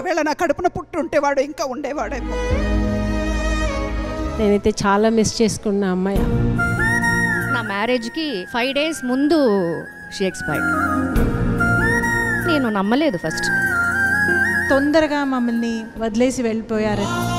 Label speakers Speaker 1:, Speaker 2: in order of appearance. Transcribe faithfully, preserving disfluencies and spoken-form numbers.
Speaker 1: ఒకవేళ నా కడుపున పుట్టుంటే వాడు ఇంకా ఉండేవాడేమో.
Speaker 2: నేనైతే చాలా మిస్ చేసుకున్నా అమ్మాయి.
Speaker 3: నా మ్యారేజ్కి ఫైవ్ డేస్ ముందు షీ ఎక్స్పైర్డ్. నేను నమ్మలేదు ఫస్ట్.
Speaker 4: తొందరగా మమ్మల్ని వదిలేసి వెళ్ళిపోయారు.